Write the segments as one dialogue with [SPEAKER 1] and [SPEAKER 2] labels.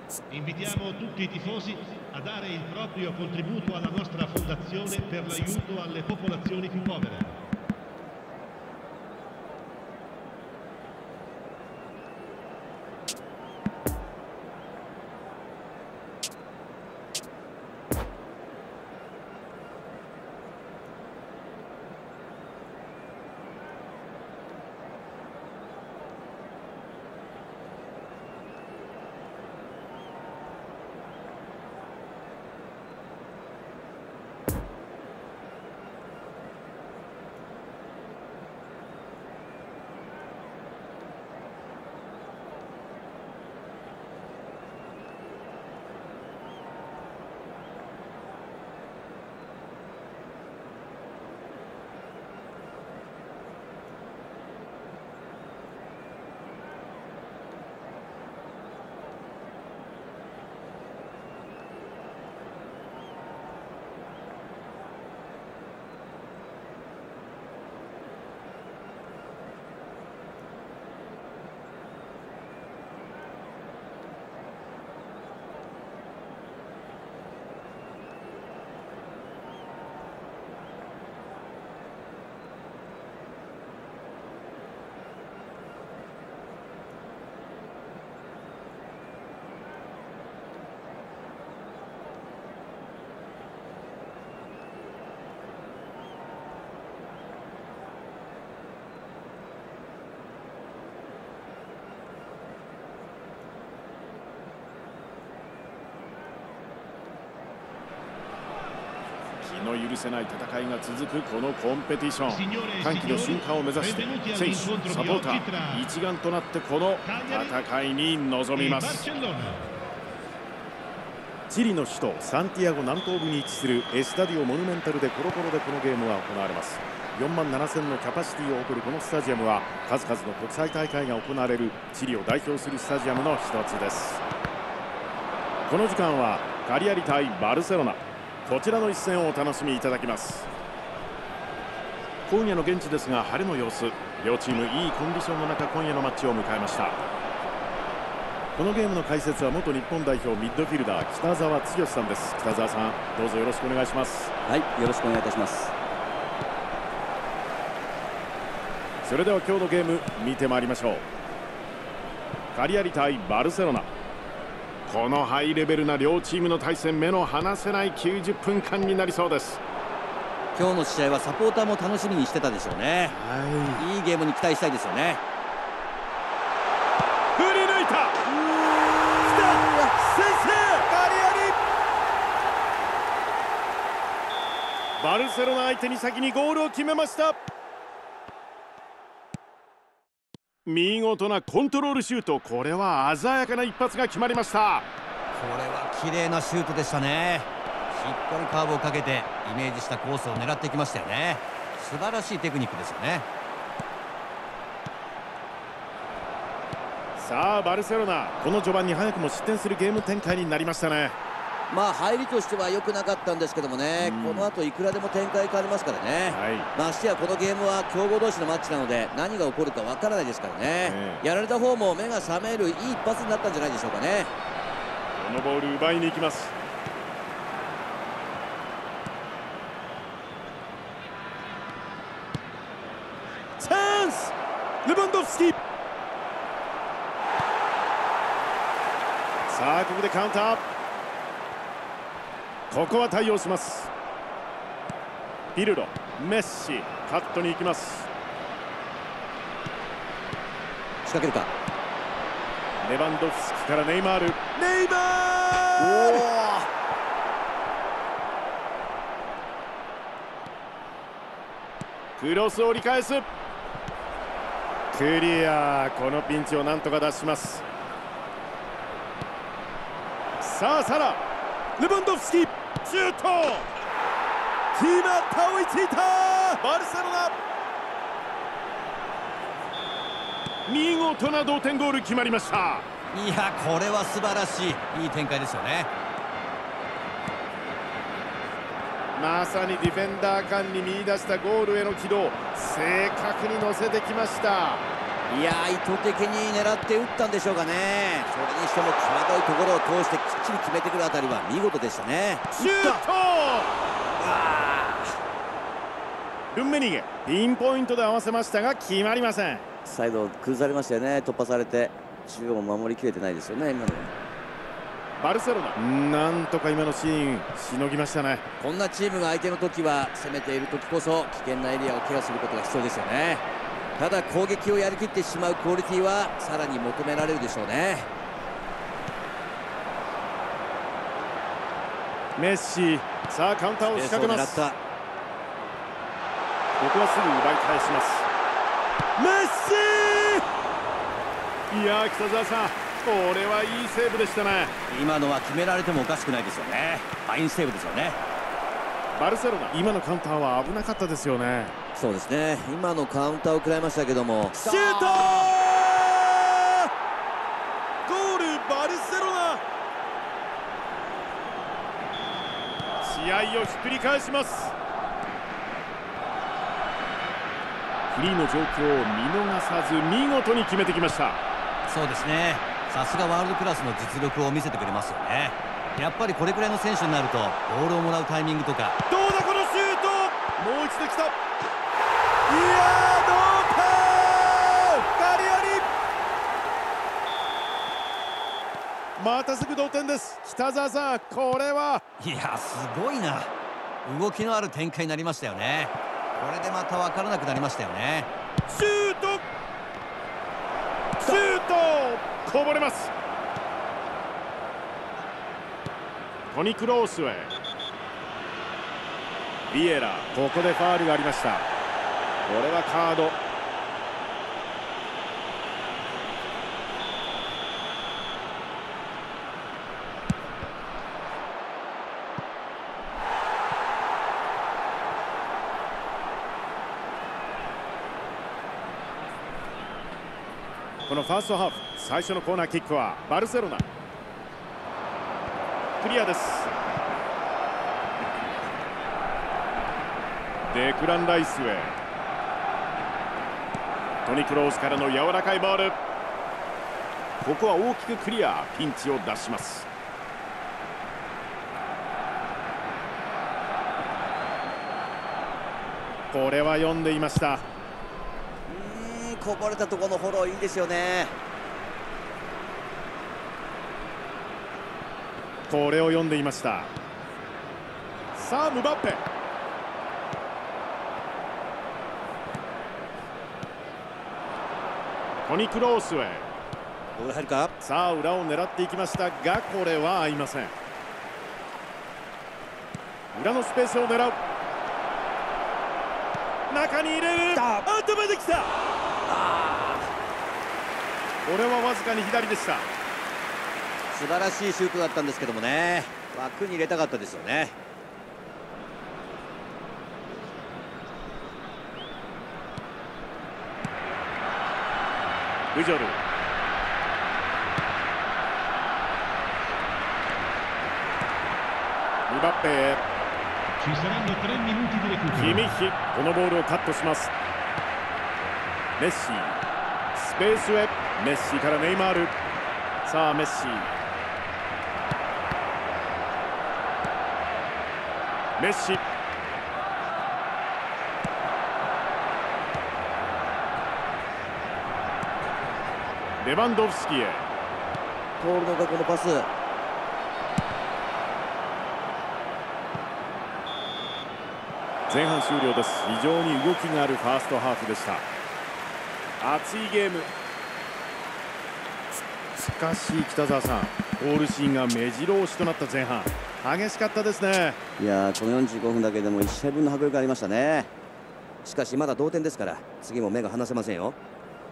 [SPEAKER 1] Invitiamo tutti i tifosi a dare il proprio contributo alla nostra fondazione per l'aiuto alle popolazioni più povere.
[SPEAKER 2] 気の許せない戦いが続くこのコンペティション、歓喜の瞬間を目指して選手、サポーター一丸となってこの戦いに臨みます。チリの首都サンティアゴ南東部に位置するエスタディオモニュメンタルでコロコロでこのゲームは行われます。4万7000のキャパシティを誇るこのスタジアムは数々の国際大会が行われるチリを代表するスタジアムの一つです。この時間はカリアリ対バルセロナ、こちらの一戦をお楽しみいただきます。今夜の現地ですが晴れの様子、両チームいいコンディションの中今夜のマッチを迎えました。このゲームの解説は元日本代表ミッドフィルダー北澤剛さんです。北澤さん、どうぞよろしくお願いします。
[SPEAKER 3] はい、よろしくお願いいたします。
[SPEAKER 2] それでは今日のゲーム見てまいりましょう。カリアリ対バルセロナ、このハイレベルな両チームの対戦、目の離せない90分間になりそうです。
[SPEAKER 3] 今日の試合はサポーターも楽しみにしてたでしょうね。いいゲームに期待したいですよね。
[SPEAKER 2] 振り抜いた、来た、先制、カリアリ。バルセロナ相手に先にゴールを決めました。見事なコントロールシュート、これは鮮やかな一発が決まりました。
[SPEAKER 3] これは綺麗なシュートでしたね。しっかりカーブをかけてイメージしたコースを狙ってきましたよね。素晴らしいテクニックですよね。
[SPEAKER 2] さあバルセロナ、この序盤に早くも失点するゲーム展開になりましたね。
[SPEAKER 3] まあ入りとしては良くなかったんですけどもね、この後いくらでも展開変わりますからね。ましてやこのゲームは強豪同士のマッチなので何が起こるかわからないですからね。やられた方も目が覚めるいい一発になったんじゃないでしょうかね。
[SPEAKER 2] このボール奪いに行きます。チャンス、レバンドフスキ。さあここでカウンター、ここは対応します。ピルロ、メッシ、カットに行きます。
[SPEAKER 3] 仕掛けるか。
[SPEAKER 2] レバンドフスキからネイマール、ネイマール、クロスを折り返す、クリア、このピンチをなんとか脱します。さあサラ、レバンドフスキ、シュート、決まった、追いついたバルセロナ。見事な同点ゴール決まりました。
[SPEAKER 3] いや、これは素晴らしい、いい展開ですよね。
[SPEAKER 2] まさにディフェンダー間に見出したゴールへの軌道、正確に乗せてきました。
[SPEAKER 3] いやー、意図的に狙って打ったんでしょうかね。それにしても際どいところを通してきっちり決めてくるあたりは見事でしたね。
[SPEAKER 2] シュート。ルンメニゲピンポイントで合わせましたが決まりません。
[SPEAKER 3] サイド崩されましたよね。突破されて中央も守りきれてないですよね、今の。
[SPEAKER 2] バルセロナ、なんとか今のシーンしのぎましたね。
[SPEAKER 3] こんなチームが相手の時は攻めている時こそ危険なエリアをケアすることが必要ですよね。ただ攻撃をやりきってしまうクオリティはさらに求められるでしょうね。
[SPEAKER 2] メッシ、さあカウンターを仕掛けます。ここはすぐ奪い返します。メッシ。いやー、北澤さん、これはいいセーブでしたね。
[SPEAKER 3] 今のは決められてもおかしくないですよね。ファインセーブですよね。
[SPEAKER 2] バルセロナ、今のカウンターは危なかったですよね。
[SPEAKER 3] そうですね、今のカウンターを食らいましたけども。
[SPEAKER 2] シュート。ゴール、バルセロナ。試合をひっくり返します。フリーの状況を見逃さず見事に決めてきました。
[SPEAKER 3] そうですね、さすがワールドクラスの実力を見せてくれますよね。やっぱりこれくらいの選手になるとボールをもらうタイミングとか。
[SPEAKER 2] どうだこのシュート。もう一度来た。いやー、どうか。ガリアリ。またすぐ同点です。北澤さん、これは。
[SPEAKER 3] いや、すごいな。動きのある展開になりましたよね。これでまた分からなくなりましたよね。
[SPEAKER 2] シュート。シュート。こぼれます。トニ・クロースウェイ。ビエラ、ここでファウルがありました。これはカード。このファーストハーフ最初のコーナーキックはバルセロナ。クリアです。デクラン・ライスへ。トニ・クロースからの柔らかいボール。ここは大きくクリア。ピンチを脱します。これは読んでいました。
[SPEAKER 3] こぼれたところのフォローいいですよね。
[SPEAKER 2] これを読んでいました。さあムバッペ。トニ・クロースへ。
[SPEAKER 3] ボール入るか。
[SPEAKER 2] さあ裏を狙っていきましたがこれは合いません。裏のスペースを狙う。中に入れる。頭できた。これはわずかに左でした。
[SPEAKER 3] 素晴らしいシュートだったんですけどもね、枠に入れたかったですよね。
[SPEAKER 2] ブジョル。ムバッペへ。キミッヒ、このボールをカットします。メッシ、スペースへ。メッシからネイマール。さあメッシ。メッシ。レバンドフスキへ。
[SPEAKER 3] 通るのかこのパス。
[SPEAKER 2] 前半終了です。非常に動きがあるファーストハーフでした。熱いゲーム。しかし北澤さん、ゴールシーンが目白押しとなった前半、激しかったですね。
[SPEAKER 3] いやー、この45分だけでも1試合分の迫力がありましたね。しかしまだ同点ですから次も目が離せませんよ。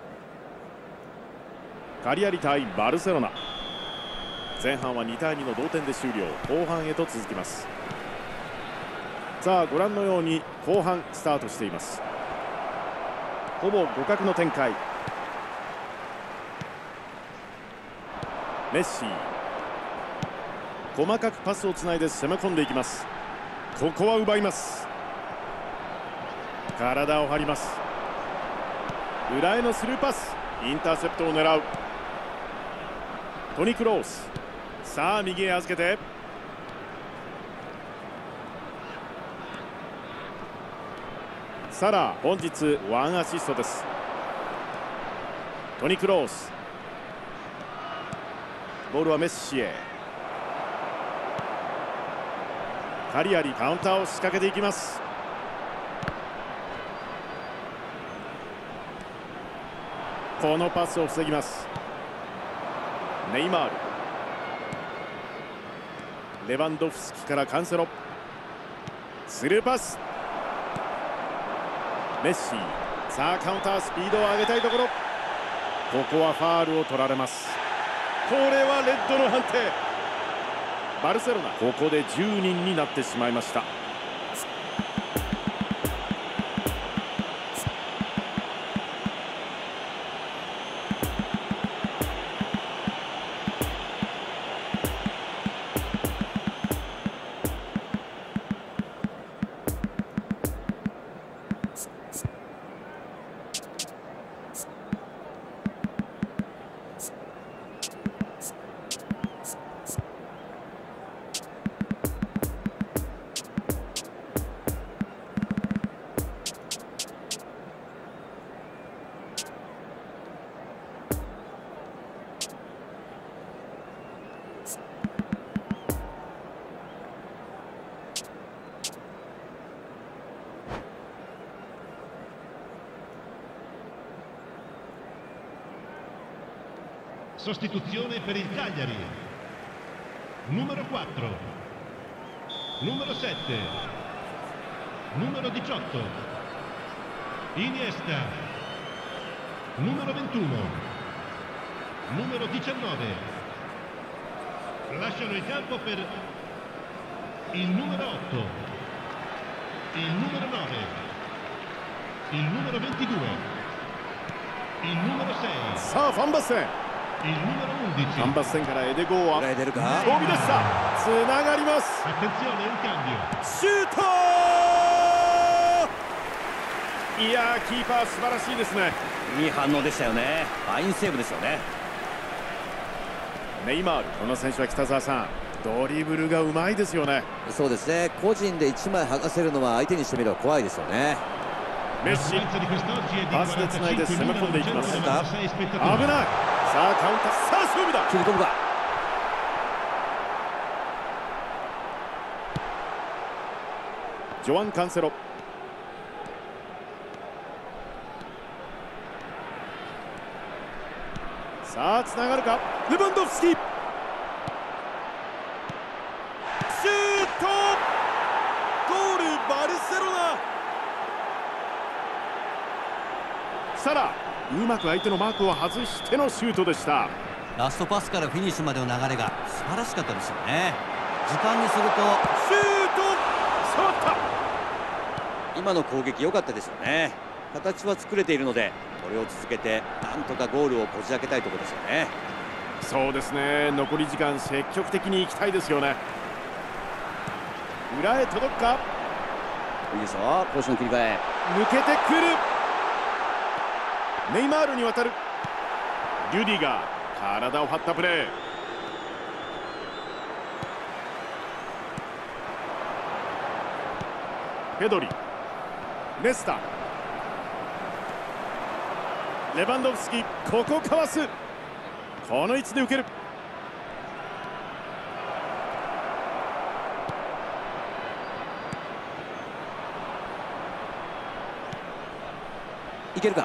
[SPEAKER 2] カリアリ対バルセロナ。前半は2対2の同点で終了。後半へと続きます。さあご覧のように後半スタートしています。ほぼ互角の展開。メッシ、細かくパスをつないで攻め込んでいきます。ここは奪います。体を張ります。裏へのスルーパス。 インターセプトを狙うトニ・クロース。さあ右へ預けてサラ、本日1アシストです。トニ・クロース、ボールはメッシへ。カリアリカウンターを仕掛けていきます。このパスを防ぎます。ネイマール、レバンドフスキからカンセロ、スルーパス、メッシ。さあカウンター、スピードを上げたいところ。ここはファールを取られます。これはレッドの判定。バルセロナ、ここで10人になってしまいました。
[SPEAKER 1] Sostituzione per il Cagliari. Numero 4, numero 7, numero 18, Iniesta, numero 21, numero 19. Lasciano il campo per il numero 8, il numero 9, il numero 22, il numero 6.
[SPEAKER 2] さあファンバステン、
[SPEAKER 1] フ
[SPEAKER 2] ァンバステンからエデゴーは
[SPEAKER 3] 出るか、
[SPEAKER 2] 飛び出した。つながります。シュート。いやー、キーパー素晴らしいですね。
[SPEAKER 3] いい反応でしたよね。ファインセーブですよね。
[SPEAKER 2] ネイマール、この選手は北澤さん、ドリブルがうまいですよね。
[SPEAKER 3] そうですね、個人で1枚剥がせるのは相手にしてみれば怖いですよね。
[SPEAKER 2] メッシ、パスでつないで攻め込んでいきます。危ない。さあカウンター、さあ勝負だ。
[SPEAKER 3] 切り込むか。
[SPEAKER 2] ジョアン・カンセロ、さあつながるか。レバンドフスキ、シュート、ゴール、バルセロナ。サラ、うまく相手のマークを外してのシュートでした。
[SPEAKER 3] ラストパスからフィニッシュまでの流れが素晴らしかったですよね。時間にすると
[SPEAKER 2] シュート、触った。
[SPEAKER 3] 今の攻撃良かったですよね。形は作れているので、これを続けてなんとかゴールをこじ開けたいところですよね。
[SPEAKER 2] そうですね、残り時間積極的に行きたいですよね。裏へ届くか。
[SPEAKER 3] いいですよ、ポジション切り替え、
[SPEAKER 2] 抜けてくる。ネイマールに渡る。リュディガー、体を張ったプレー。ペドリ、ネスタ、レバンドフスキ、ここかわす。この位置で受ける。
[SPEAKER 3] いけるか。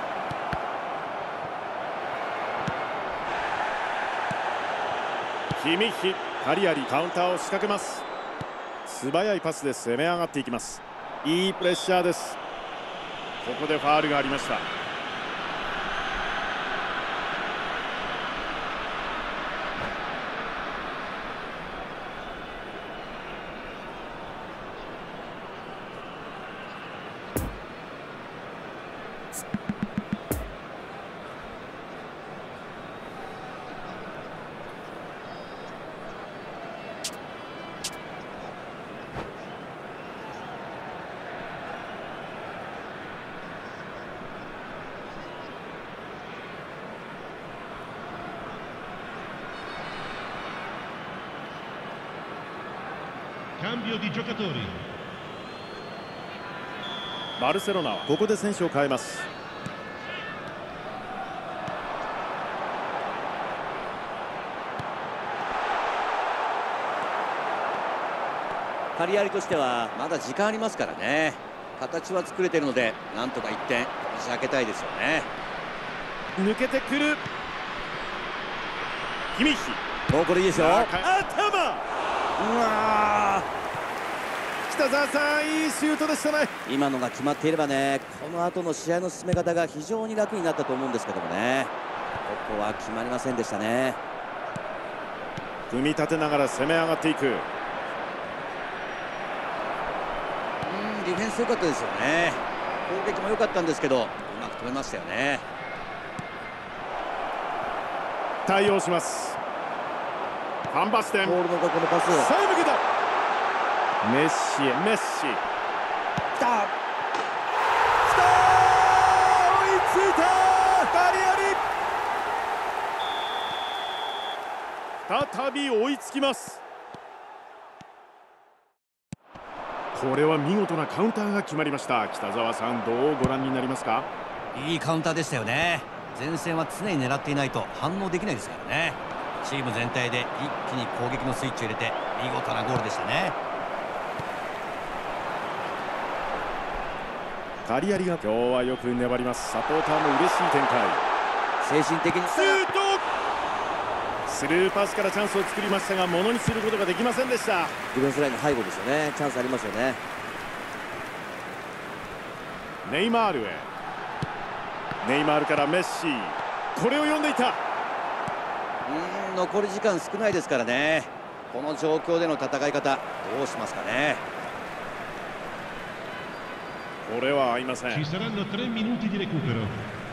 [SPEAKER 2] キミッヒ、カリアリカウンターを仕掛けます。素早いパスで攻め上がっていきます。いいプレッシャーです。ここでファウルがありました。
[SPEAKER 1] Cambio di giocatori.
[SPEAKER 2] バルセロナはここで選手を変えます。
[SPEAKER 3] カリアリとしてはまだ時間ありますからね。形は作れてるのでなんとか1点仕掛けたいですよね。
[SPEAKER 2] 抜けてくるキミッヒ。
[SPEAKER 3] もうこれいいですよ。
[SPEAKER 2] 頭。う
[SPEAKER 3] わ
[SPEAKER 2] ー、北澤さん、いいシュートでしたね。
[SPEAKER 3] 今のが決まっていればね、この後の試合の進め方が非常に楽になったと思うんですけどもね、ここは決まりませんでしたね。
[SPEAKER 2] 組み立てながら攻め上がっていく。
[SPEAKER 3] ディフェンス良かったですよね。攻撃も良かったんですけどうまく止めましたよね。
[SPEAKER 2] 対応します。ファンバステン、
[SPEAKER 3] ボールのここのパス、
[SPEAKER 2] さあ抜けた。メッシへ、メッシ
[SPEAKER 3] 来た、
[SPEAKER 2] 追いついた。カリアリ再び追いつきます。これは見事なカウンターが決まりました。北澤さん、どうご覧になりますか？
[SPEAKER 3] いいカウンターでしたよね。前線は常に狙っていないと反応できないですからね。チーム全体で一気に攻撃のスイッチを入れて見事なゴールでしたね。
[SPEAKER 2] カリアリが今日はよく粘ります。サポーターも嬉しい展開。
[SPEAKER 3] 精神的に
[SPEAKER 2] シュート、スルーパスからチャンスを作りましたが、ものにすることができませんでした。
[SPEAKER 3] ディフェンスラインの背後ですよね。チャンスありますよね。
[SPEAKER 2] ネイマールへ、ネイマールからメッシ、これを読んでいた。
[SPEAKER 3] 残り時間少ないですからね。この状況での戦い方どうしますかね。
[SPEAKER 2] これは合いません。
[SPEAKER 1] Ci saranno 3 minuti di recupero.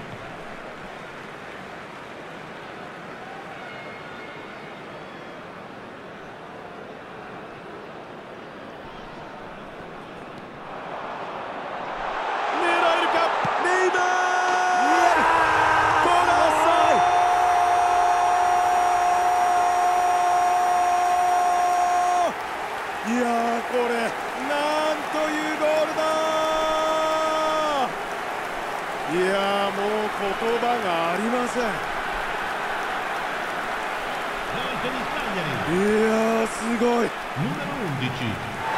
[SPEAKER 2] いやー、これなんというゴールだ。いやー、もう言葉がありません。いやー、すごい。
[SPEAKER 1] Numero 11.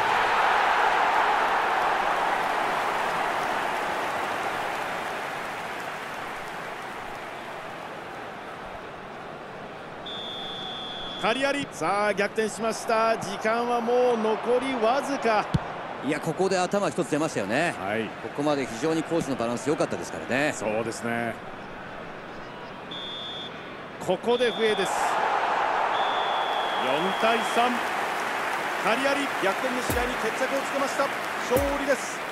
[SPEAKER 2] カリアリ、さあ逆転しました。時間はもう残りわずか。
[SPEAKER 3] いや、ここで頭一つ出ましたよね。
[SPEAKER 2] はい、
[SPEAKER 3] ここまで非常に攻守のバランス良かったですからね。
[SPEAKER 2] そうですね。ここで笛です。4対3、カリアリ逆転の試合に決着をつけました。勝利です。